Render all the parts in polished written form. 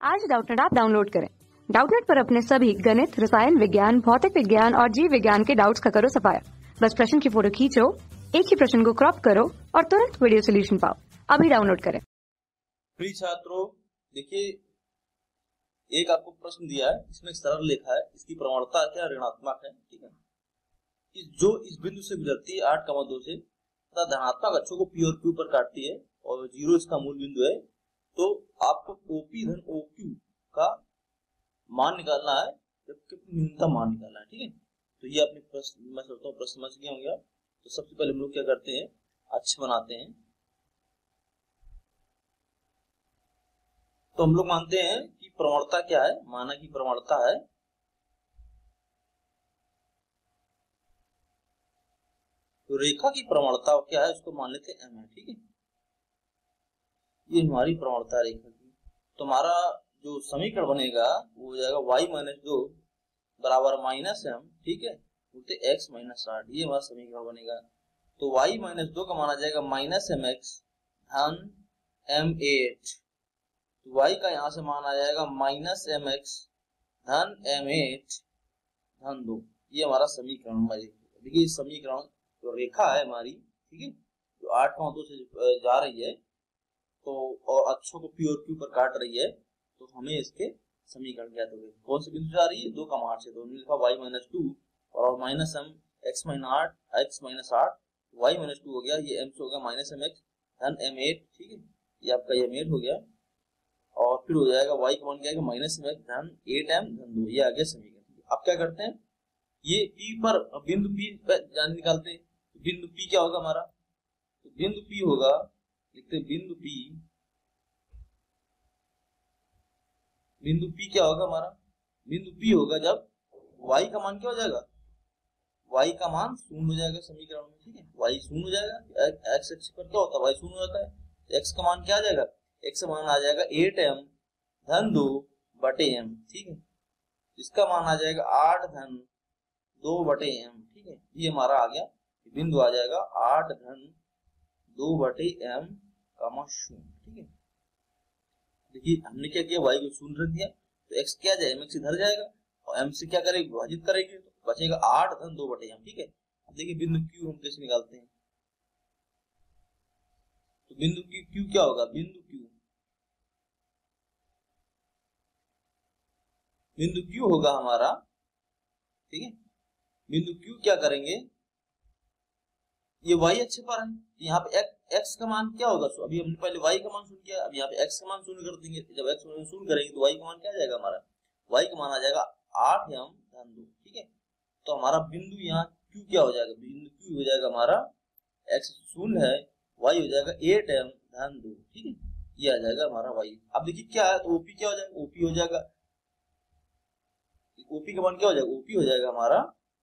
आज Doubtnut app download करें। Doubtnut पर अपने सभी गणित, रसायन विज्ञान, भौतिक विज्ञान और जीव विज्ञान के डाउट्स का करो सफाया। बस प्रश्न की फोटो खींचो, एक ही प्रश्न को क्रॉप करो और तुरंत वीडियो सोल्यूशन पाओ। अभी डाउनलोड करें। प्रिय छात्रों, देखिए एक आपको प्रश्न दिया है, इसमें सरल लिखा है, इसकी प्रवणता क्या ऋणात्मक है। ठीक है, इस बिंदु से गुजरती है 8,2 से तथा धनात्मक अक्षों को पी और क्यू पर काटती है और 0 इसका मूल बिंदु है, तो आपको ओपी धन ओक्यू का मान निकालना है, जबकि न्यूनतम मान निकालना है। ठीक है, तो ये अपने प्रश्न मैं सोचता हूँ प्रश्न समझ गए होंगे। तो सबसे पहले हम लोग क्या करते हैं, अक्ष बनाते हैं। तो हम लोग मानते हैं कि प्रवणता क्या है, माना की प्रवणता है तो रेखा की प्रवणता क्या है, उसको मान लेते हैं एम है। ठीक है, ये हमारी प्रवणता रेखा की। तो हमारा जो समीकरण बनेगा वो हो जाएगा y-2 बराबर -m, ठीक है, बोलते x - 8। ये हमारा समीकरण बनेगा। तो y-2 का माना जाएगा -mx धन m8। तो y का यहाँ से मान आ जाएगा -mx धन m8 धन 2। ये हमारा समीकरण हमारी। देखिए समीकरण तो रेखा है हमारी, ठीक है, जो 8,2 से जा रही है तो और अक्षों को पी और क्यू पर काट रही है, तो हमें इसके समीकरण ज्ञात हो गए। कौन से बिंदु जा रही है, 2 का मान से। तो हमने लिखा y-2 और -m x - 8 y-2 हो गया, ये m से हो गया -mx धन m8। ठीक है, ये आपका m8 हो गया और फिर हो जाएगा y का मान क्या है -mx धन 8m धन 2। ये आ गया समीकरण। अब क्या करते हैं, ये p पर बिंदु p पर जान निकालते हैं। बिंदु p क्या होगा हमारा, तो बिंदु p होगा, लिखते बिंदु p क्या होगा हमारा, बिंदु p होगा जब y का मान क्या हो जाएगा, y का मान 0 हो जाएगा समीकरण में। ठीक है, y 0 हो जाएगा, x अक्ष पर क्या होता है, y 0 हो जाता है। x का मान क्या आ जाएगा, x का मान आ जाएगा 8m धन 2 बटे m। ठीक है, इसका मान आ जाएगा 8 धन 2 बटे m। ठीक है, ये हमारा आ गया, बिंदु आ जाएगा 8 धन 2 बटे m कामा 0। ठीक है, देखिए हमने क्या किया, y को 0 रख दिया तो x क्या जाएगा, mx इधर जाएगा और m से क्या करेगी, विभाजित करेगी, तो बचेगा 8 धन 2 बटे m। ठीक है, अब देखिए बिंदु q हम कैसे निकालते हैं। तो बिंदु q क्या होगा, बिंदु q होगा हमारा। ठीक है, बिंदु q क्या करेंगे, ये y अक्ष पर है, यहाँ पे x का मान क्या होगा। अभी हमने पहले y का मान शून्य किया, अब यहाँ पे x का मान शून्य कर देंगे। जब x शून्य करेंगे तो y का मान क्या आ जाएगा हमारा, y का मान आ जाएगा 8m धन 2। ठीक है, तो हमारा बिंदु यहाँ q क्या हो जाएगा, बिंदु q हो जाएगा हमारा, x शून्य है, y हो जाएगा 8m धन 2। ठीक है, ये आ जाएगा हमारा y। अब देखिए क्या है, तो OP क्या हो जाएगा, OP हो जाएगा, OP का मान क्या हो जाएगा, OP हो जाएगा हमारा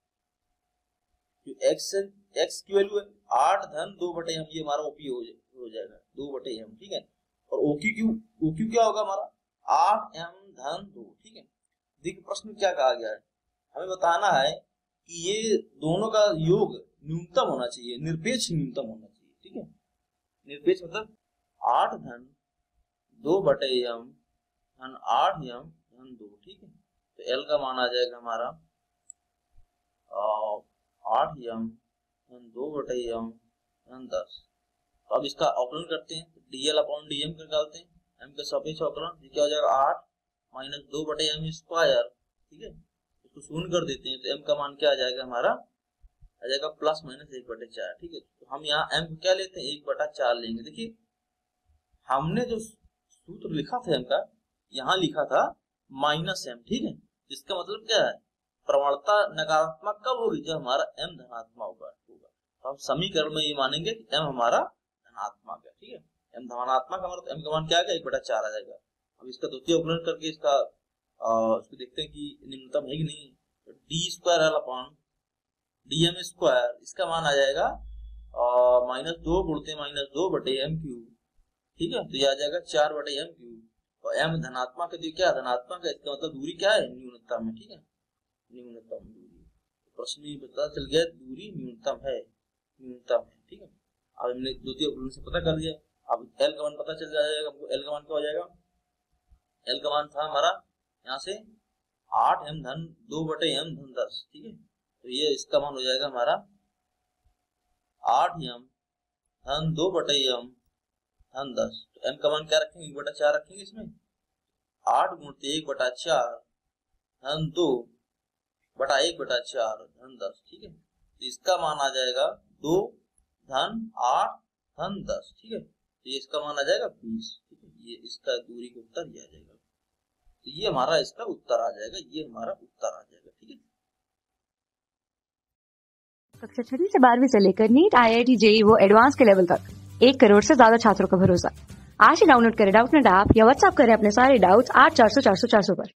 जो x की वैल्यू है 8 धन 2 बटे m, ये हमारा OP हो जाएगा 2 बटे m। ठीक है, और OQ क्या होगा हमारा 8m धन 2। ठीक है, देखिए प्रश्न में क्या कहा गया है, हमें बताना है कि ये दोनों का योग न्यूनतम होना चाहिए, निरपेक्ष न्यूनतम होना चाहिए। ठीक है, निरपेक्ष मतलब 8 धन 2 बटे m धन 8m धन 2। ठीक है, तो L का मान आ जाएगा हमारा 8m धन 2 बटे m धन 10। तो अब इसका अवकलन करते हैं, dl अपॉन dm निकालते हैं, m का सापेक्ष अवकलन क्या हो जाएगा 8 माइनस 2 बटे m स्क्वायर। ठीक है, इसको शून्य कर देते हैं तो m का मान क्या आ जाएगा हमारा, आ जाएगा प्लस माइनस 1 बटे 4। ठीक है, तो हम यहाँ m को क्या लेते हैं 1 बटा 4 लेंगे। देखिए हमने जो सूत्र लिखा था m का, यहाँ लिखा था -m। ठीक है, इसका मतलब क्या है, प्रवणता नकारात्मक कब होगी, जब हमारा m धनात्मक होगा। तो हम समीकरण में ये मानेंगे कि m हमारा धनात्मक है। ठीक है, m धनात्मक हमारा, तो m का मान क्या आएगा 1 बटा 4 आ जाएगा। अब इसका द्वितीय अवकलन करके इसका इसको देखते हैं कि निम्नतम है कि नहीं। तो d² अपॉन dm स्क्वायर, इसका मान आ जाएगा -2 गुणते -2 बटे m3। ठीक है, तो ये आ जाएगा 4 बटे m3। और m धनात्मक है तो क्या धनात्मक है, इसका मतलब दूरी क्या है, न्यूनतम है। ठीक है, न्यूनतम दूरी, प्रश्न में पता चल गया दूरी न्यूनतम है। ठीक है, अब हमने द्वितीय अवकलन से पता कर लिया। अब L का मान पता चल जाएगा हमको, L का मान क्या हो जाएगा एल का मान था हमारा यहाँ से 8m धन 2/m धन 10, ठीक है। तो ये इसका मान हो जाएगा हमारा 8m धन 2/m धन 10। तो m का मान क्या रखेंगे, 1/4 रखेंगे इसमें। 8 गुणित 1/4 धन 2/1/4 धन 10, ठीक है। तो इसका मान आ जाएगा 2 धन 8 धन 10, ठीक है। तो ये इसका मान आ जाएगा 20, ठीक है। ये इसका दूरी का उत्तर ये आ जाएगा। तो ये हमारा इसका उत्तर आ जाएगा, ये हमारा उत्तर आ जाएगा, ठीक है। कक्षा 6वीं से 12वीं से लेकर नीट, IIT, JEE वो एडवांस के लेवल तक 1 करोड़ से ज्यादा छात्रों का भरोसा। आज ही डाउनलोड करें डाउटनेट ऐप या व्हाट्सएप करें अपने सारे डाउट्स 8400 400 400 पर।